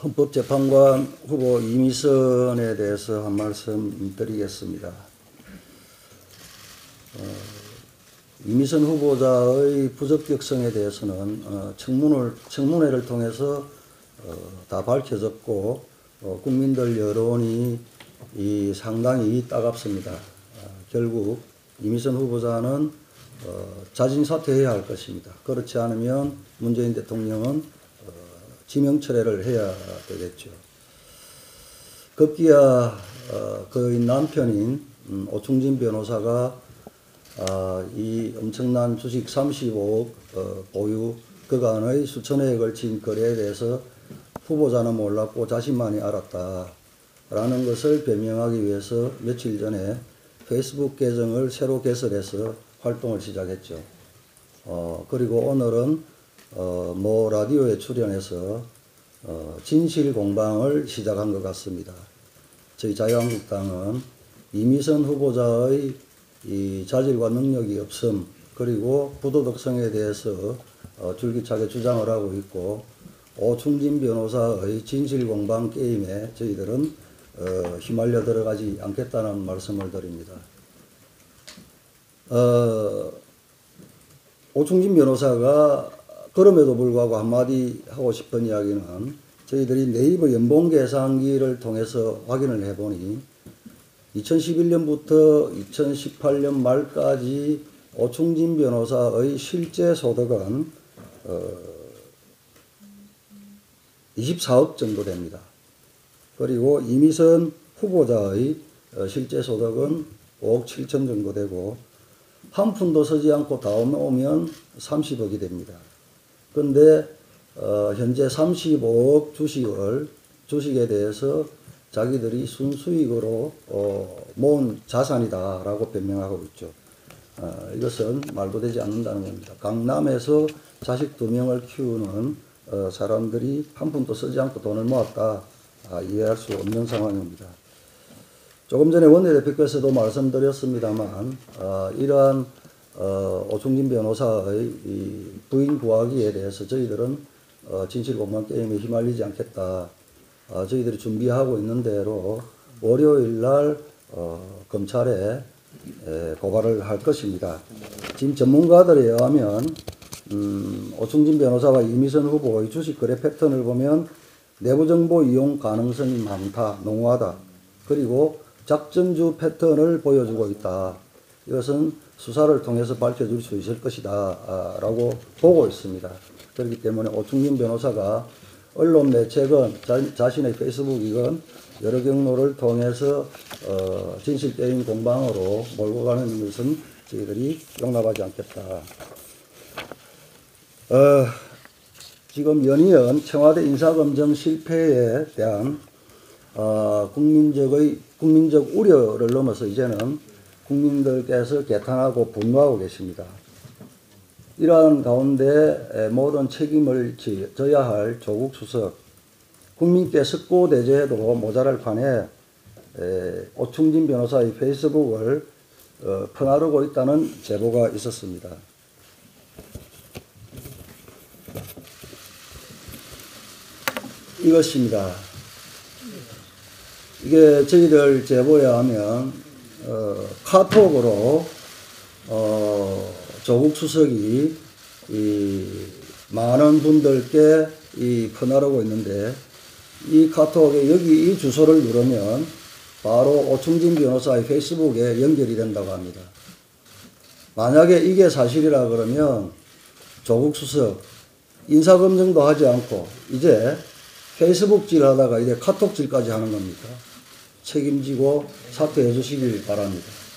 헌법재판관 후보 이미선에 대해서 한 말씀 드리겠습니다. 이미선 후보자의 부적격성에 대해서는 청문회를 통해서 다 밝혀졌고 국민들 여론이 상당히 따갑습니다. 결국 이미선 후보자는 자진 사퇴해야 할 것입니다. 그렇지 않으면 문재인 대통령은 지명철회를 해야 되겠죠. 급기야 그의 남편인 오충진 변호사가 이 엄청난 주식 35억 보유 그간의 수천억에 걸친 거래에 대해서 후보자는 몰랐고 자신만이 알았다라는 것을 변명하기 위해서 며칠 전에 페이스북 계정을 새로 개설해서 활동을 시작했죠. 그리고 오늘은 모 라디오에 출연해서 진실 공방을 시작한 것 같습니다. 저희 자유한국당은 이미선 후보자의 이 자질과 능력이 없음 그리고 부도덕성에 대해서 줄기차게 주장을 하고 있고 오충진 변호사의 진실 공방 게임에 저희들은 휘말려 들어가지 않겠다는 말씀을 드립니다. 오충진 변호사가 그럼에도 불구하고 한마디 하고 싶은 이야기는 저희들이 네이버 연봉 계산기를 통해서 확인을 해보니 2011년부터 2018년 말까지 오충진 변호사의 실제 소득은 24억 정도 됩니다. 그리고 이미선 후보자의 실제 소득은 5억 7천 정도 되고 한 푼도 쓰지 않고 다 오면 30억이 됩니다. 그런데 현재 35억 주식에 대해서 자기들이 순수익으로 모은 자산이다라고 변명하고 있죠. 이것은 말도 되지 않는다는 겁니다. 강남에서 자식 2명을 키우는 사람들이 한 푼도 쓰지 않고 돈을 모았다. 이해할 수 없는 상황입니다. 조금 전에 원내대표께서도 말씀드렸습니다만 이러한 오충진 변호사의 이 부인 구하기에 대해서 저희들은 진실공방 게임에 휘말리지 않겠다. 저희들이 준비하고 있는 대로 월요일 날 검찰에 고발을 할 것입니다. 지금 전문가들에 의하면 오충진 변호사와 이미선 후보의 주식 거래 패턴을 보면 내부정보 이용 가능성이 많다, 농후하다. 그리고 작전주 패턴을 보여주고 있다. 이것은 수사를 통해서 밝혀줄 수 있을 것이다 라고 보고 있습니다. 그렇기 때문에 오충진 변호사가 언론 매체건 자신의 페이스북이건 여러 경로를 통해서 진실 게임 공방으로 몰고 가는 것은 저희들이 용납하지 않겠다. 지금 연이은 청와대 인사검증 실패에 대한 국민적 우려를 넘어서 이제는 국민들께서 개탄하고 분노하고 계십니다. 이러한 가운데 모든 책임을 져야 할 조국 수석, 국민께 석고대죄해도 모자랄 판에 오충진 변호사의 페이스북을 퍼나르고 있다는 제보가 있었습니다. 이것입니다. 이게 저희들 제보에 하면 카톡으로 조국 수석이 많은 분들께 퍼나르고 있는데 이 카톡에 여기 이 주소를 누르면 바로 오충진 변호사의 페이스북에 연결이 된다고 합니다. 만약에 이게 사실이라 그러면 조국 수석 인사검증도 하지 않고 이제 페이스북질 하다가 이제 카톡질까지 하는 겁니다. 책임지고 사퇴해 주시길 바랍니다.